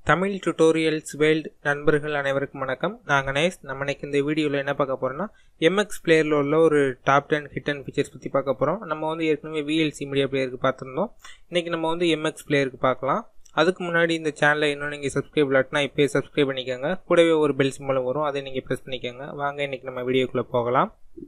Tamil tutorials world நண்பர்கள் அனைவருக்கும் வணக்கம். நான் கணேஷ். நம்ம இன்னைக்கு இந்த வீடியோவில் என்ன பார்க்க போகிறோம்னா MX பிளேயரில் உள்ள ஒரு டாப் 10 ஹிட் அண்ட் ஃபீச்சர்ஸ் பற்றி பார்க்க போகிறோம். நம்ம வந்து ஏற்கனவே VLC மீடியா பிளேயருக்கு பார்த்துருந்தோம். இன்றைக்கி நம்ம வந்து MX பிளேயருக்கு பார்க்கலாம். அதுக்கு முன்னாடி இந்த சேனலை இன்னும் நீங்கள் சப்ஸ்கிரைப் இல்லாட்டினா இப்போயே சப்ஸ்கிரைப் பண்ணிக்கோங்க. கூடவே ஒரு பெல் சிம்பலும் வரும், அதை நீங்கள் ப்ரெஸ் பண்ணிக்கோங்க. வாங்க இன்றைக்கி நம்ம வீடியோக்குள்ளே போகலாம்.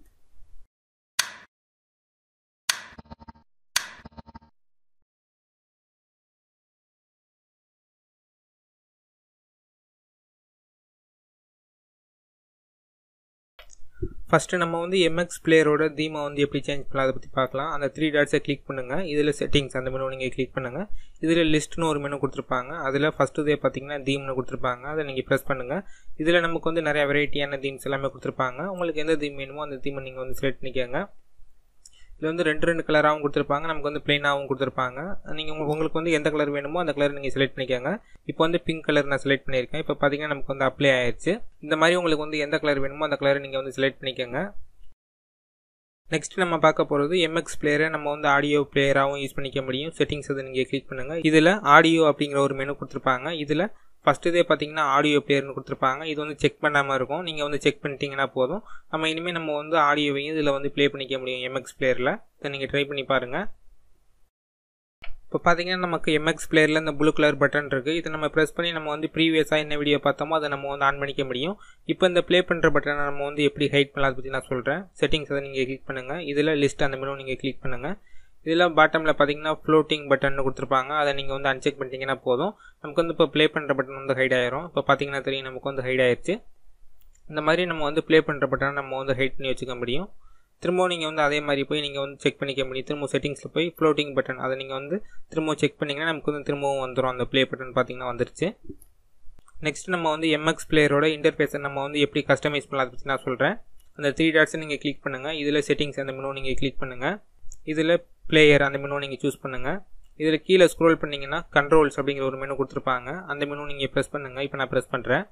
ஃபஸ்ட்டு நம்ம வந்து MX பிளேயரோட தீமை வந்து எப்படி சேஞ்ச் பண்ணலாம் அதை பற்றி பார்க்கலாம். அந்த 3 டாட்ஸை கிளிக் பண்ணுங்கள். இதில் செட்டிங்ஸ் அந்த மெனு நீங்கள் கிளிக் பண்ணுங்கள். இதில் லிஸ்ட்னு ஒரு மெனு கொடுத்துருப்பாங்க. அதில் ஃபஸ்ட்டு இதே பார்த்தீங்கன்னா தீம்னு கொடுத்துருப்பாங்க. அதை நீங்கள் ப்ரெஸ் பண்ணுங்கள். இதில் நமக்கு வந்து நிறையா வெரைட்டியான தீம்ஸ் எல்லாமே கொடுத்துருப்பாங்க. உங்களுக்கு எந்த தீம் வேணுமோ அந்த தீமை நீங்கள் வந்து செலக்ட் பண்ணிக்கோங்க. இதில் வந்து ரெண்டு கலராகவும் கொடுத்துருப்பாங்க, நமக்கு வந்து பிளெயினாகவும் கொடுத்துருப்பாங்க. நீங்கள் உங்களுக்கு வந்து எந்த கலர் வேணுமோ அந்த கலர் நீங்கள் செலக்ட் பண்ணிக்கோங்க. இப்போ வந்து பிங்க் கலர் நான் செலக்ட் பண்ணியிருக்கேன். இப்போ பார்த்தீங்கன்னா நமக்கு வந்து அப்ளை ஆயிடுச்சு. இந்த மாதிரி உங்களுக்கு வந்து எந்த கலர் வேணுமோ அந்த கலரை நீங்கள் வந்து செலக்ட் பண்ணிக்கோங்க. நெக்ஸ்ட் நம்ம பார்க்க போகிறது MX பிளேயரை நம்ம வந்து ஆடியோ பிளேயராகவும் யூஸ் பண்ணிக்க முடியும். செட்டிங்ஸ் அதை நீங்கள் கிளிக் பண்ணுங்கள். இதில் ஆடியோ அப்படிங்கிற ஒரு மெனு கொடுத்துருப்பாங்க. இதில் ஃபஸ்ட்டு இதே பார்த்தீங்கன்னா ஆடியோ பிளேயர்னு கொடுத்துருப்பாங்க. இது வந்து செக் பண்ணாமல் இருக்கும். நீங்கள் வந்து செக் பண்ணிட்டீங்கன்னா போதும். இனிமேல் நம்ம வந்து ஆடியோவையும் இதில் வந்து ப்ளே பண்ணிக்க முடியும் MX பிளேயரில். இதை நீங்கள் ட்ரை பண்ணி பாருங்கள். இப்போ பார்த்தீங்கன்னா நமக்கு MX பிளேயரில் இந்த ப்ளூ கலர் பட்டன் இருக்குது. இதை நம்ம ப்ரெஸ் பண்ணி நம்ம வந்து ப்ரீவியஸாக என்ன வீடியோ பார்த்தோமோ அதை நம்ம வந்து ஆன் பண்ணிக்க முடியும். இப்போ இந்த ப்ளே பண்ணுற பட்டனை நம்ம வந்து எப்படி ஹைட் பண்ணலாம் அதை பற்றி நான் சொல்கிறேன். செட்டிங்ஸ் அதை நீங்கள் கிளிக் பண்ணுங்கள். இதில் லிஸ்ட் அந்த மெனு நீங்கள் கிளிக் பண்ணுங்கள். இதில் பாட்டமில் பார்த்தீங்கன்னா ஃப்ளோட்டிங் பட்டன் கொடுத்துருப்பாங்க. அதை நீங்கள் வந்து அன்செக் பண்ணிட்டீங்கன்னா போதும். நமக்கு வந்து இப்போ ப்ளே பண்ணுற பட்டன் வந்து ஹைட் ஆயிரும். இப்போ பார்த்தீங்கன்னா தெரியும் நமக்கு வந்து ஹைட் ஆயிடுச்சு. இந்த மாதிரி நம்ம வந்து ப்ளே பண்ணுற பட்டனை நம்ம வந்து ஹைட் பண்ணி வச்சுக்க முடியும். திரும்பவும் நீங்கள் வந்து அதே மாதிரி போய் நீங்கள் வந்து செக் பண்ணிக்க முடியும். திரும்ப செட்டிங்ஸில் போய் ஃப்ளோட்டிங் பட்டன் அதை நீங்கள் வந்து திரும்பவும் செக் பண்ணிங்கன்னா நமக்கு வந்து திரும்பவும் வந்துடும். அந்த ப்ளே பட்டன் பார்த்தீங்கன்னா வந்துருச்சு. நெக்ஸ்ட் நம்ம வந்து MX பிளேயரோட இன்டர்ஃபேஸை நம்ம வந்து எப்படி கஸ்டமைஸ் பண்ணலாம் அதை பற்றி நான் சொல்கிறேன். அந்த 3 டாட்ஸை நீங்கள் கிளிக் பண்ணுங்கள். இதில் செட்டிங்ஸ் அந்த மெனு நீங்கள் கிளிக் பண்ணுங்கள். இதில் பிளேயர் அந்த மெனு நீங்கள் சூஸ் பண்ணுங்கள். இதில் கீழே ஸ்க்ரோல் பண்ணிங்கன்னா கண்ட்ரோல்ஸ் அப்படிங்கிற ஒரு மெனு கொடுத்துருப்பாங்க. அந்த மெனு நீங்கள் ப்ரெஸ் பண்ணுங்கள். இப்போ நான் ப்ரெஸ் பண்ணுறேன்.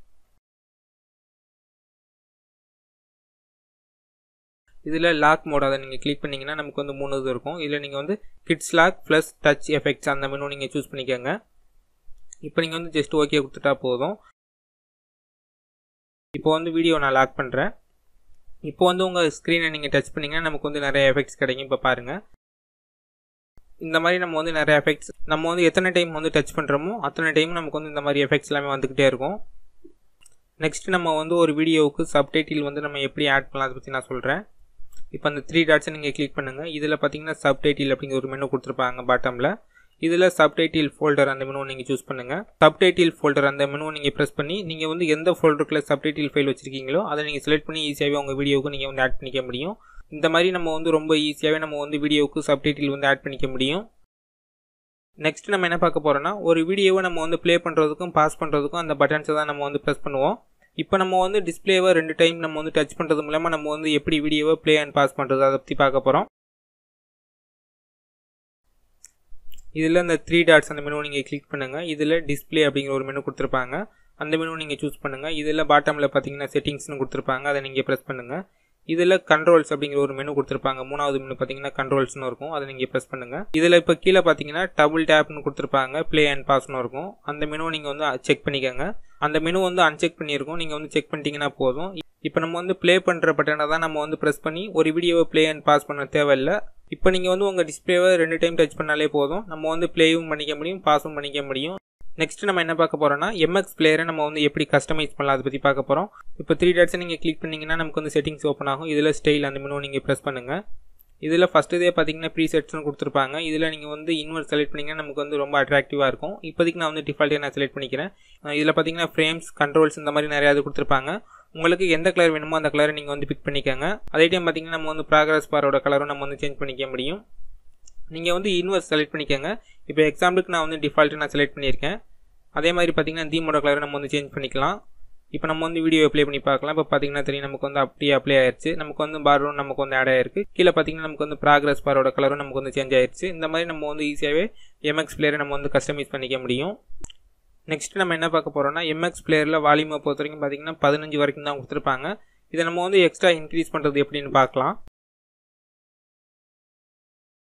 இதில் லாக் மோட் அதை நீங்கள் கிளிக் பண்ணிங்கன்னா நமக்கு வந்து 3 இது இருக்கும். இதில் நீங்கள் வந்து kids lock plus touch effects அந்த மெனு நீங்கள் சூஸ் பண்ணிக்கோங்க. இப்போ நீங்கள் வந்து ஜஸ்ட் ஓகே கொடுத்துட்டா போதும். இப்போ வந்து வீடியோ நான் லாக் பண்ணுறேன். இப்போ வந்து உங்கள் ஸ்க்ரீனை நீங்கள் டச் பண்ணிங்கன்னா நமக்கு வந்து நிறைய எஃபெக்ட்ஸ் கிடைக்கும். இப்போ பாருங்கள், இந்த மாதிரி நம்ம வந்து நிறைய எஃபெக்ட்ஸ் நம்ம வந்து எத்தனை டைம் வந்து டச் பண்ணுறோமோ அத்தனை டைம் நமக்கு வந்து இந்த மாதிரி எஃபெக்ட்ஸ் எல்லாமே வந்துக்கிட்டே இருக்கும். நெக்ஸ்ட் நம்ம வந்து ஒரு வீடியோவுக்கு சப்டைட்டில் வந்து நம்ம எப்படி ஆட் பண்ணலாம் அதை பற்றி நான் சொல்கிறேன். இப்போ அந்த 3 டாட்ஸை நீங்கள் கிளிக் பண்ணுங்கள். இதில் பார்த்தீங்கன்னா சப்டைட்டில் அப்படிங்கிற ஒரு மெனு கொடுத்துருப்பாங்க பாட்டமில். இதில் சப்டைட்டில் ஃபோல்டர் அந்த மெனு நீங்கள் சூஸ் பண்ணுங்கள். சப்டைட்டில் ஃபோல்டர் அந்த மெனு நீங்கள் ப்ரெஸ் பண்ணி நீங்கள் வந்து எந்த ஃபோல்டருக்குள்ள சப்டைட்டில் ஃபைல் வச்சுருக்கீங்களோ அதை நீங்கள் செலக்ட் பண்ணி ஈஸியாகவே உங்கள் வீடியோவுக்கு நீங்கள் வந்து ஆட் பண்ணிக்க முடியும். இந்த மாதிரி நம்ம வந்து ரொம்ப ஈஸியாகவே நம்ம வந்து வீடியோவுக்கு சப்டைட்டில் வந்து ஆட் பண்ணிக்க முடியும். நெக்ஸ்ட் நம்ம என்ன பார்க்க போகிறோம்னா ஒரு வீடியோவை நம்ம வந்து ப்ளே பண்ணுறதுக்கும் பாஸ் பண்ணுறதுக்கும் அந்த பட்டன்ஸை தான் நம்ம வந்து ப்ரெஸ் பண்ணுவோம். இப்போ நம்ம வந்து டிஸ்பிளேவை 2 டைம் நம்ம வந்து டச் பண்ணுறது மூலமாக நம்ம வந்து எப்படி வீடியோவை ப்ளே அண்ட் பாஸ் பண்ணுறது அதை பற்றி பார்க்க போகிறோம். இதில் இந்த 3 டாட்ஸ் அந்த மெனு நீங்கள் கிளிக் பண்ணுங்கள். இதில் டிஸ்பிளே அப்படிங்கிற ஒரு மெனு கொடுத்துருப்பாங்க. அந்த மெனு நீங்கள் சூஸ் பண்ணுங்கள். இதில் பாட்டமில் பார்த்தீங்கன்னா செட்டிங்ஸ்னு கொடுத்துருப்பாங்க. அதை நீங்கள் ப்ரெஸ் பண்ணுங்கள். இதில் கண்ட்ரோல்ஸ் அப்படிங்கிற ஒரு மெனு கொடுத்துருப்பாங்க. 3வது மெனு பார்த்தீங்கன்னா கண்ட்ரோல்ஸ்னு இருக்கும். அதை நீங்கள் ப்ரெஸ் பண்ணுங்கள். இதில் இப்போ கீழே பார்த்தீங்கன்னா டபுள் டேப்னு கொடுத்துருப்பாங்க. ப்ளே அண்ட் பாஸ்னு இருக்கும். அந்த மெனு நீங்கள் வந்து செக் பண்ணிக்கோங்க. அந்த மெனு வந்து அன்செக் பண்ணியிருக்கும். நீங்கள் வந்து செக் பண்ணிட்டீங்கன்னா போதும். இப்போ நம்ம வந்து ப்ளே பண்ணுற பட்டனை தான் நம்ம வந்து ப்ரெஸ் பண்ணி ஒரு வீடியோவை ப்ளே அண்ட் பாஸ் பண்ண தேவையில்லை. இப்போ நீங்கள் வந்து உங்கள் டிஸ்பிளேவை 2 டைம் டச் பண்ணாலே போதும். நம்ம வந்து ப்ளேயும் பண்ணிக்க முடியும், பாஸும் பண்ணிக்க முடியும். நெக்ஸ்ட் நம்ம என்ன பார்க்க போகிறோம்னா MX பிளேயரை நம்ம வந்து எப்படி கஸ்டமைஸ் பண்ணலாம் அதை பற்றி பார்க்க போகிறோம். இப்போ 3 டாட்ஸை நீங்கள் கிளிக் பண்ணிங்கன்னா நமக்கு வந்து செட்டிங்ஸ் ஓப்பன் ஆகும். இதில் ஸ்டைல் அந்த மெனு நீங்கள் ப்ரெஸ் பண்ணுங்கள். இதில் ஃபஸ்ட்டு இதே பார்த்தீங்கன்னா ப்ரீசெட்ஸ்னு கொடுத்துருப்பாங்க. இதில் நீங்கள் வந்து இன்வெர்ட் செலக்ட் பண்ணிங்கன்னா நமக்கு வந்து ரொம்ப அட்ராக்டிவாக இருக்கும். இப்போதைக்கு நான் வந்து டிஃபால்ட்டாக நான் செலக்ட் பண்ணிக்கிறேன். இதில் பார்த்தீங்கன்னா ஃப்ரேம்ஸ், கண்ட்ரோல்ஸ் இந்த மாதிரி நிறையா இது கொடுத்துருப்பாங்க. உங்களுக்கு எந்த கலர் வேணுமோ அந்த கலரை நீங்கள் வந்து பிக் பண்ணிக்கோங்க. அதே டைம் பார்த்தீங்கன்னா நம்ம வந்து ப்ராக்ரஸ் பாரோட கலரும் நம்ம வந்து சேஞ்ச் பண்ணிக்க முடியும். நீங்கள் வந்து இன்வெர்ட் செலக்ட் பண்ணிக்கோங்க. இப்போ எக்ஸாம்பிளுக்கு நான் வந்து டிஃபால்ட்டு நான் செலக்ட் பண்ணியிருக்கேன். அதே மாதிரி பார்த்தீங்கன்னா தீமோட கலரை நம்ம வந்து சேஞ்ச் பண்ணிக்கலாம். இப்போ நம்ம வந்து வீடியோ ப்ளே பண்ணி பார்க்கலாம். இப்போ பார்த்தீங்கன்னா தெரியும் நமக்கு வந்து அப்படியே அப்ளை ஆயிடுச்சு. நமக்கு வந்து பாரும் நமக்கு வந்து ஆட் ஆயிருக்கு. கீழே பார்த்தீங்கன்னா நமக்கு வந்து ப்ராக்ரஸ் பாரோட கலரும் நமக்கு வந்து சேஞ்ச் ஆயிடுச்சு. இந்த மாதிரி நம்ம வந்து ஈஸியாகவே MX பிளேயரை நம்ம வந்து கஸ்டமைஸ் பண்ணிக்க முடியும். நெக்ஸ்ட் நம்ம என்ன பார்க்க போகிறோம்னா MX பிளேயரில் வால்யூமை பொறுத்த வரைக்கும் பார்த்தீங்கன்னா 15 வரைக்கும் தான் கொடுத்துருப்பாங்க. இதை நம்ம வந்து எக்ஸ்ட்ரா இன்க்ரீஸ் பண்ணுறது எப்படின்னு பார்க்கலாம்.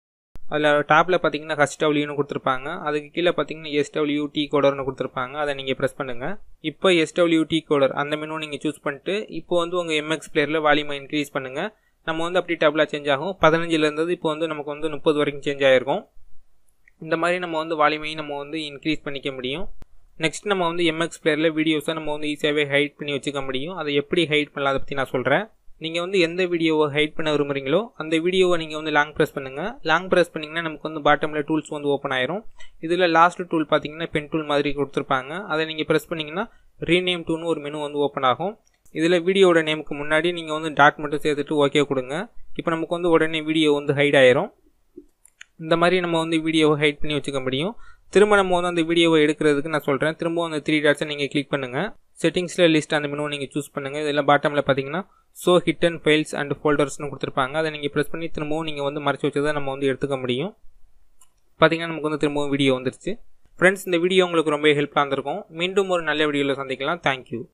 அதில் டாப்பில் பார்த்தீங்கன்னா HWன்னு கொடுத்துருப்பாங்க. அதுக்கு கீழே பார்த்தீங்கன்னா SWT கோடர்னு கொடுத்துருப்பாங்க. அதை நீங்கள் ப்ரெஸ் பண்ணுங்கள். இப்போ SWT கோடர் அந்த மெனு நீங்கள் சூஸ் பண்ணிட்டு இப்போ வந்து உங்கள் MX பிளேயரில் வால்யூமை இன்க்ரீஸ் பண்ணுங்கள். நம்ம வந்து அப்படி டபுளாக சேஞ்ச் ஆகும். 15ல் இருந்தது இப்போ வந்து நமக்கு வந்து 30 வரைக்கும் சேஞ்ச் ஆகிருக்கும். இந்த மாதிரி நம்ம வந்து வால்யூமையும் நம்ம வந்து இன்க்ரீஸ் பண்ணிக்க முடியும். நெக்ஸ்ட் நம்ம வந்து MX பிளேயரில் வீடியோஸை நம்ம வந்து ஈஸியாகவே ஹைட் பண்ணி வச்சுக்க முடியும். அதை எப்படி ஹைட் பண்ணலாம் அதை பற்றி நான் சொல்கிறேன். நீங்கள் வந்து எந்த வீடியோவை ஹைட் பண்ண விரும்புகிறீங்களோ அந்த வீடியோவை நீங்கள் வந்து லாங் ப்ரெஸ் பண்ணுங்கள். லாங் ப்ரெஸ் பண்ணிங்கன்னா நமக்கு வந்து பாட்டமில் டூல்ஸ் வந்து ஓப்பன் ஆயிரும். இதில் லாஸ்ட் டூல் பார்த்தீங்கன்னா பென் டூல் மாதிரி கொடுத்துருப்பாங்க. அதை நீங்கள் ப்ரெஸ் பண்ணிங்கன்னா ரீநேம் டூன்னு ஒரு மெனு வந்து ஓப்பன் ஆகும். இதில் வீடியோட நேமுக்கு முன்னாடி நீங்கள் வந்து டாட் மட்டும் சேர்த்துட்டு ஓகே கொடுங்க. இப்போ நமக்கு வந்து உடனே வீடியோ வந்து ஹைட் ஆயிரும். இந்த மாதிரி நம்ம வந்து வீடியோவை ஹைட் பண்ணி வச்சுக்க முடியும். திரும்ப நம்ம வந்து அந்த வீடியோவை எடுக்கிறதுக்கு நான் சொல்கிறேன். திரும்ப அந்த 3 டாட்ஸை நீங்கள் கிளிக் பண்ணுங்கள். செட்டிங்ஸில் லிஸ்ட் அந்த மெனுவை நீங்கள் சூஸ் பண்ணுங்கள். இதெல்லாம் பாட்டமில் பார்த்தீங்கன்னா ஷோ ஹிட்டன் ஃபைல்ஸ் அண்ட் ஃபோல்டர்ஸ்னு கொடுத்துருப்பாங்க. அதை நீங்கள் ப்ரெஸ் பண்ணி திரும்பவும் நீங்கள் வந்து மறைச்சி வச்சதை நம்ம வந்து எடுத்துக்க முடியும். பார்த்தீங்கன்னா நமக்கு வந்து திரும்பவும் வீடியோ வந்துருச்சு. ஃப்ரெண்ட்ஸ், இந்த வீடியோ உங்களுக்கு ரொம்ப ஹெல்ப்ஃபுல்லாக இருந்திருக்கும். மீண்டும் ஒரு நல்ல வீடியோவில் சந்திக்கலாம். தேங்க்யூ.